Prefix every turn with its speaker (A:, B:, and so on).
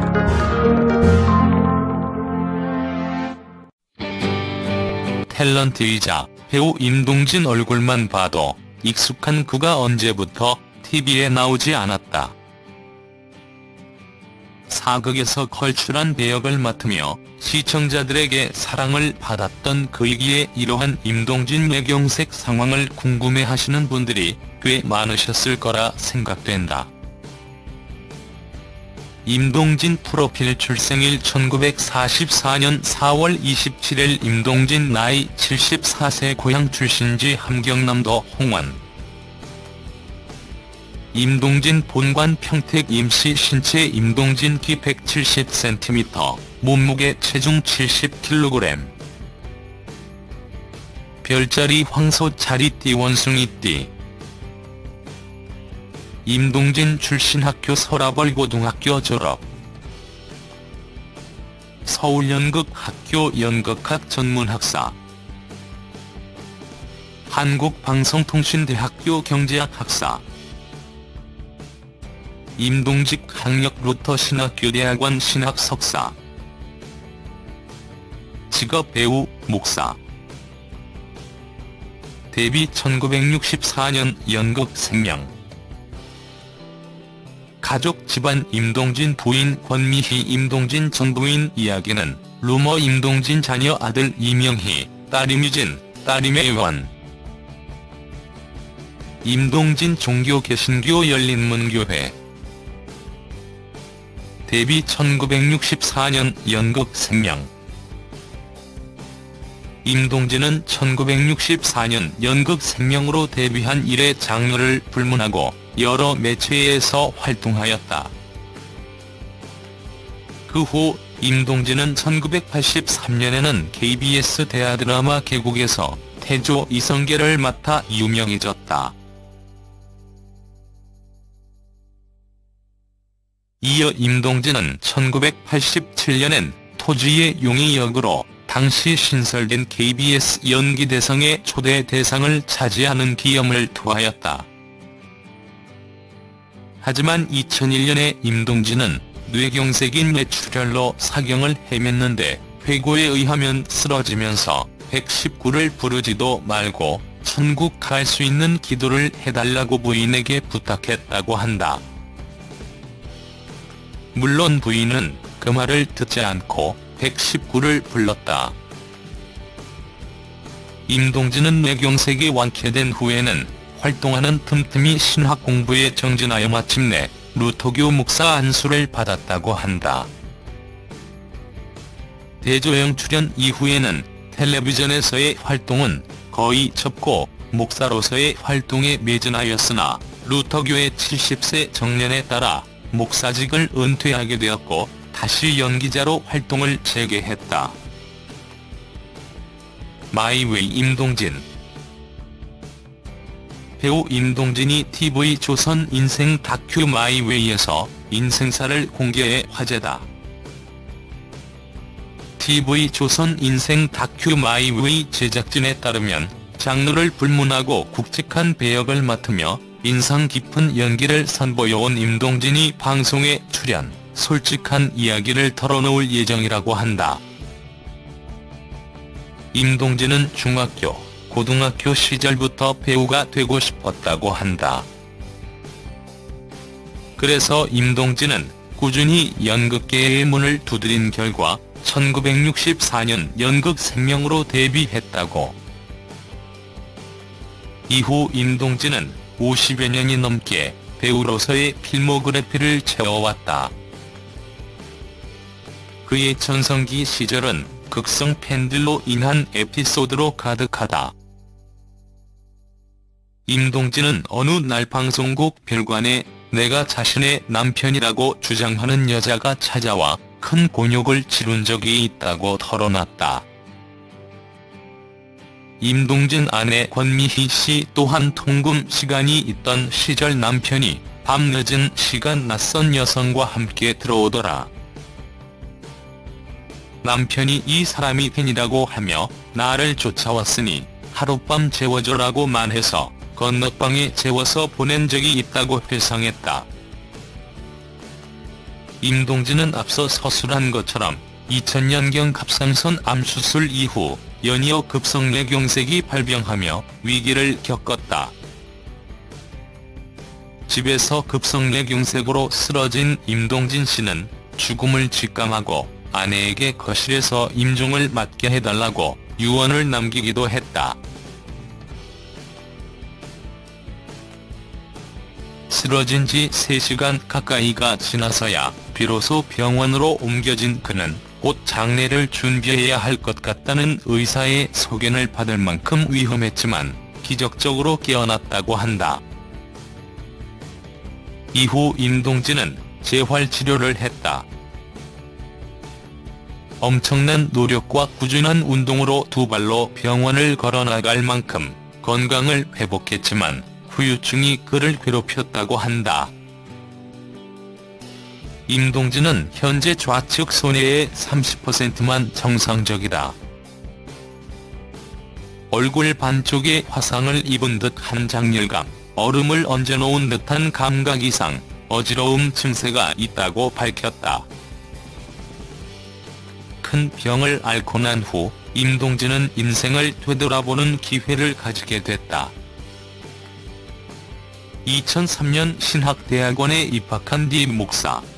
A: 탤런트이자 배우 임동진 얼굴만 봐도 익숙한 그가 언제부터 TV에 나오지 않았다. 사극에서 걸출한 배역을 맡으며 시청자들에게 사랑을 받았던 그이기에 이러한 임동진 외경색 상황을 궁금해하시는 분들이 꽤 많으셨을 거라 생각된다. 임동진 프로필 출생일 1944년 4월 27일 임동진 나이 74세 고향 출신지 함경남도 홍원. 임동진 본관 평택 임시 신체 임동진 키 170cm, 몸무게 체중 70kg. 별자리 황소자리띠 원숭이띠. 임동진 출신 학교 서라벌고등학교 졸업. 서울연극학교 연극학 전문학사. 한국방송통신대학교 경제학 학사. 임동직 학력 루터 신학교대학원 신학 석사. 직업 배우, 목사. 데뷔 1964년 연극 생명. 가족 집안 임동진 부인 권미희 임동진 전 부인 이야기는 루머 임동진 자녀 아들 이명희, 딸 임유진, 딸 임혜원. 임동진 종교 개신교 열린문교회. 데뷔 1964년 연극 생명. 임동진은 1964년 연극 생명으로 데뷔한 이래 장르를 불문하고 여러 매체에서 활동하였다. 그 후 임동진은 1983년에는 KBS 대하드라마 계곡에서 태조 이성계를 맡아 유명해졌다. 이어 임동진은 1987년엔 토지의 용의 역으로 당시 신설된 KBS 연기대상의 초대 대상을 차지하는 기염을 토하였다. 하지만 2001년에 임동진은 뇌경색인 뇌출혈로 사경을 헤맸는데 회고에 의하면 쓰러지면서 119를 부르지도 말고 천국 갈 수 있는 기도를 해달라고 부인에게 부탁했다고 한다. 물론 부인은 그 말을 듣지 않고 119를 불렀다. 임동진은 뇌경색이 완쾌된 후에는 활동하는 틈틈이 신학 공부에 정진하여 마침내 루터교 목사 안수를 받았다고 한다. 대조영 출연 이후에는 텔레비전에서의 활동은 거의 접고 목사로서의 활동에 매진하였으나 루터교의 70세 정년에 따라 목사직을 은퇴하게 되었고 다시 연기자로 활동을 재개했다. 마이웨이 임동진. 배우 임동진이 TV조선 인생 다큐 마이웨이에서 인생사를 공개해 화제다. TV조선 인생 다큐 마이웨이 제작진에 따르면 장르를 불문하고 굵직한 배역을 맡으며 인상 깊은 연기를 선보여온 임동진이 방송에 출연, 솔직한 이야기를 털어놓을 예정이라고 한다. 임동진은 중학교, 고등학교 시절부터 배우가 되고 싶었다고 한다. 그래서 임동진은 꾸준히 연극계의 문을 두드린 결과 1964년 연극 생명으로 데뷔했다고. 이후 임동진은 50여 년이 넘게 배우로서의 필모그래피를 채워왔다. 그의 전성기 시절은 극성 팬들로 인한 에피소드로 가득하다. 임동진은 어느 날 방송국 별관에 내가 자신의 남편이라고 주장하는 여자가 찾아와 큰 곤욕을 치른 적이 있다고 털어놨다. 임동진 아내 권미희 씨 또한 통금 시간이 있던 시절 남편이 밤늦은 시간 낯선 여성과 함께 들어오더라. 남편이 이 사람이 팬이라고 하며 나를 쫓아왔으니 하룻밤 재워줘라고만 해서 건너방에 재워서 보낸 적이 있다고 회상했다. 임동진은 앞서 서술한 것처럼 2000년경 갑상선 암수술 이후 연이어 급성뇌경색이 발병하며 위기를 겪었다. 집에서 급성뇌경색으로 쓰러진 임동진 씨는 죽음을 직감하고 아내에게 거실에서 임종을 맡게 해달라고 유언을 남기기도 했다. 쓰러진 지 3시간 가까이가 지나서야 비로소 병원으로 옮겨진 그는 곧 장례를 준비해야 할 것 같다는 의사의 소견을 받을 만큼 위험했지만 기적적으로 깨어났다고 한다. 이후 임동진은 재활치료를 했다. 엄청난 노력과 꾸준한 운동으로 2발로 병원을 걸어나갈 만큼 건강을 회복했지만 후유증이 그를 괴롭혔다고 한다. 임동진은 현재 좌측 손해의 30%만 정상적이다. 얼굴 반쪽에 화상을 입은 듯한 장렬감, 얼음을 얹어놓은 듯한 감각 이상, 어지러움 증세가 있다고 밝혔다. 큰 병을 앓고 난 후 임동진은 인생을 되돌아보는 기회를 가지게 됐다. 2003년 신학대학원에 입학한 뒤 목사,